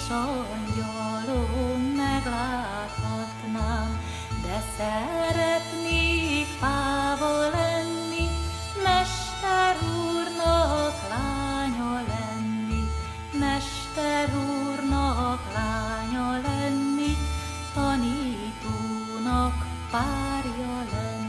angyalom megláthatnám, de szeretnék páva lenni, mester úrnak lánya lenni, mester úrnak lánya lenni, tanítónak párja lenni.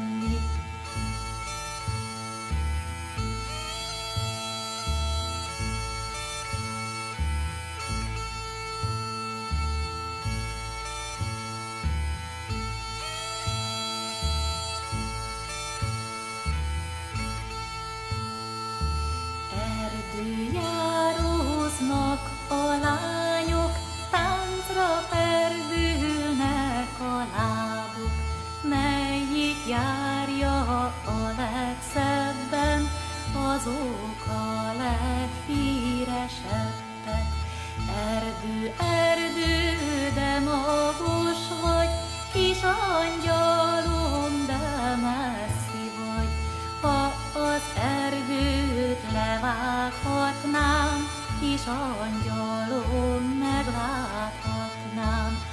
Erdőjáróznak a lányok, táncra perdülnek a lábuk, melyik járja a legszebben, azok a leghíresebbek. Erdő, erdő, de magos vagy, kis angyalom, de messzi vagy. Ha az erdőt levághatnám, kis angyalom, megláthatnám.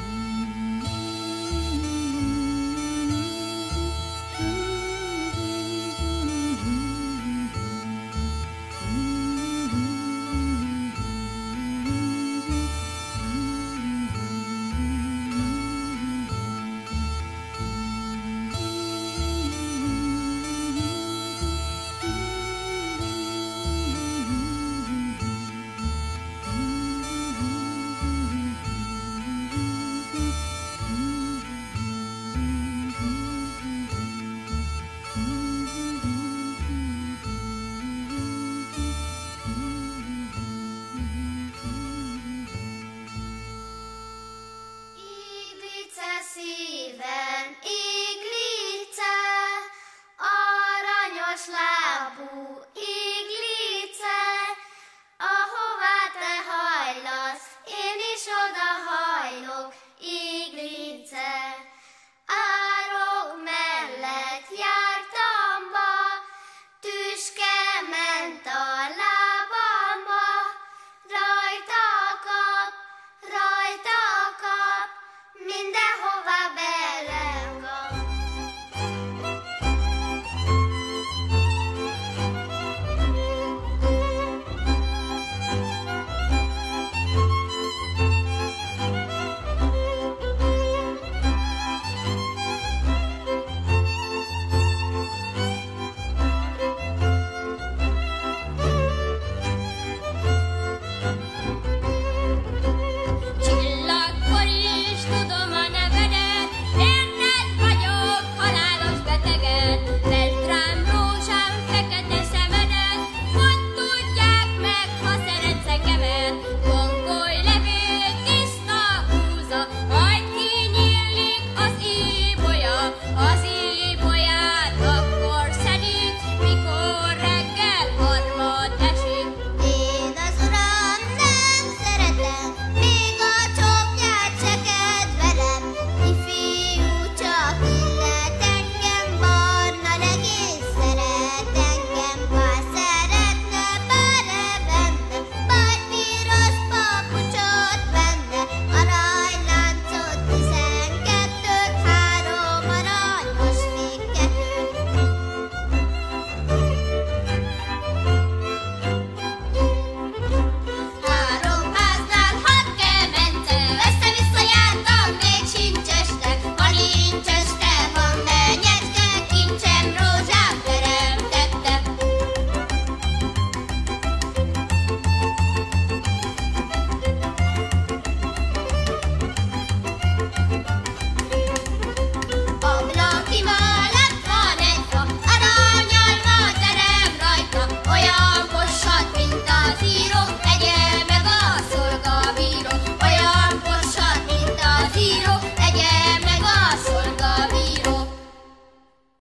Szíven Iglice, aranyos lábú Iglice, ahová te hajlasz, én is oda hajlok.